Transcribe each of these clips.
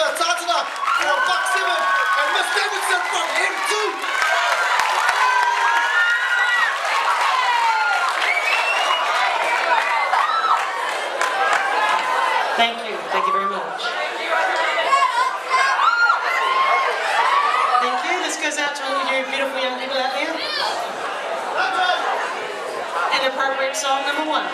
Tottenham, Buck Simmons, and Miss Davidson from M2. Thank you very much. Thank you. This goes out to all of you beautiful young people out there. And appropriate song number 1.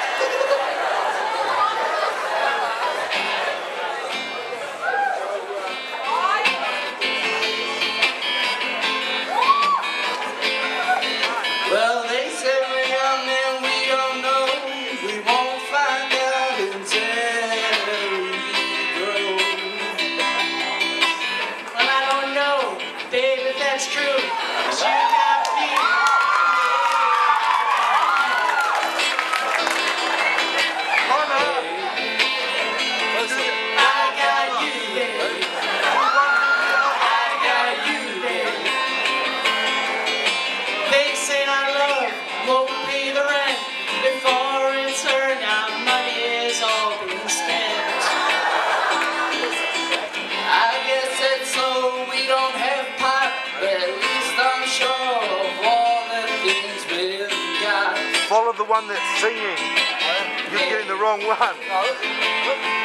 Well, they say we're young and we don't know. We won't find out until we grow. Well, I don't know, babe, if that's true. 'Cause you got me. I got you, babe. I got you, babe. They say our love won't pay the rent before it's earned. Our money is all been spent. I guess that's so we don't have pot, but at least I'm sure of all the things we've got. Follow the one that's singing. You're getting the wrong one.